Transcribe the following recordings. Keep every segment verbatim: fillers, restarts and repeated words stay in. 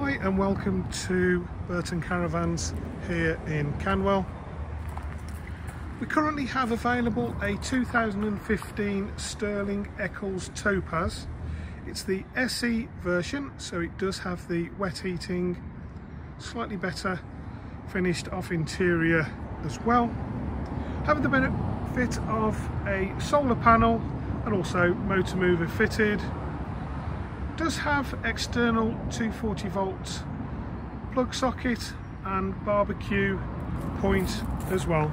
Hi and welcome to Burton Caravans here in Canwell. We currently have available a two thousand fifteen Sterling Eccles Topaz. It's the S E version, so it does have the wet heating, slightly better finished off interior as well. Having the benefit of a solar panel and also motor mover fitted. Does have external two forty volt plug socket and barbecue point as well.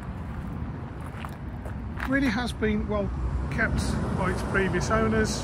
Really has been well kept by its previous owners.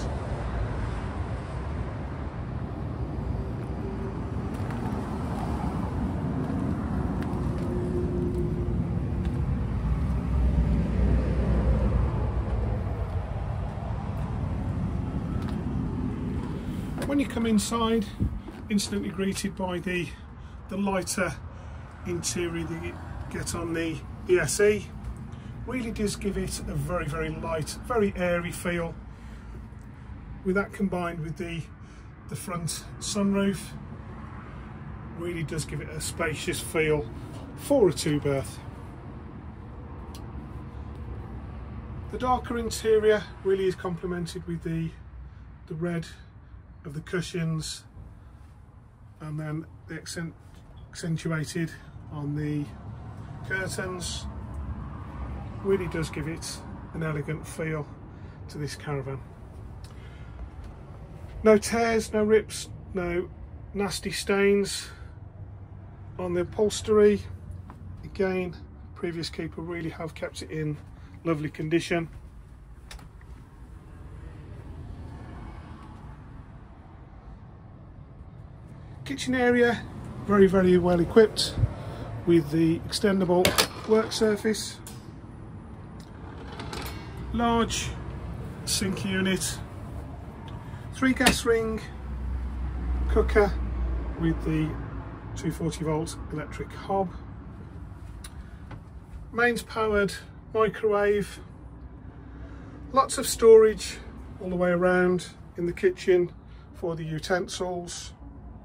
When you come inside, instantly greeted by the the lighter interior that you get on the, the S E. Really does give it a very very light, very airy feel. With that combined with the the front sunroof, really does give it a spacious feel for a two berth. The darker interior really is complemented with the the red of the cushions, and then the accent, accentuated on the curtains. Really does give it an elegant feel to this caravan. No tears, no rips, no nasty stains on the upholstery. Again, previous keeper really have kept it in lovely condition. Kitchen area, very very well equipped with the extendable work surface, large sink unit, three gas ring cooker with the two forty volt electric hob, mains powered microwave, lots of storage all the way around in the kitchen for the utensils.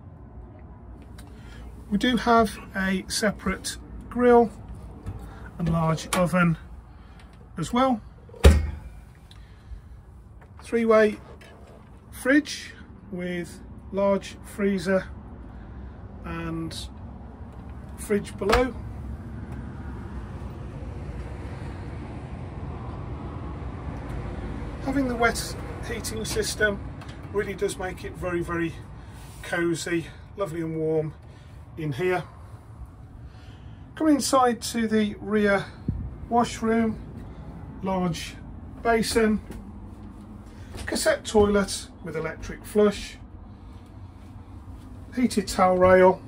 We do have a separate grill and large oven as well. Three-way fridge with large freezer and fridge below. Having the wet heating system really does make it very very cosy, lovely and warm in here. Coming inside to the rear washroom, large basin, cassette toilet with electric flush, heated towel rail,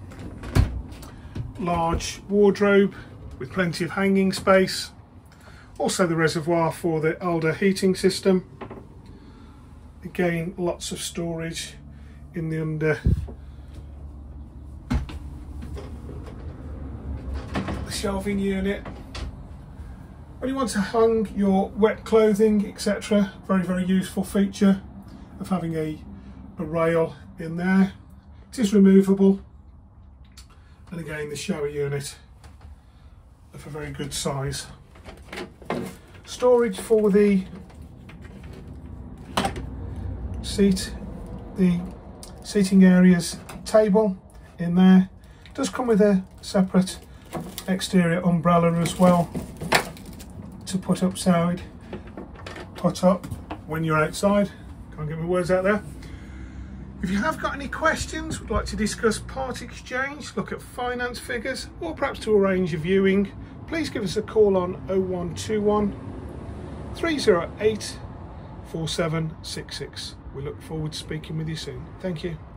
large wardrobe with plenty of hanging space, also the reservoir for the Alder heating system. Again, lots of storage in the under shelving unit. When you want to hang your wet clothing, et cetera, very very useful feature of having a, a rail in there. It is removable, and again the shower unit of a very good size. Storage for the seat, the seating areas table in there. It does come with a separate exterior umbrella as well to put upside, put up when you're outside. Can't get my words out there. If you have got any questions, would like to discuss part exchange, look at finance figures, or perhaps to arrange a viewing, please give us a call on oh one two one, three oh eight, four seven six six. We look forward to speaking with you soon. Thank you.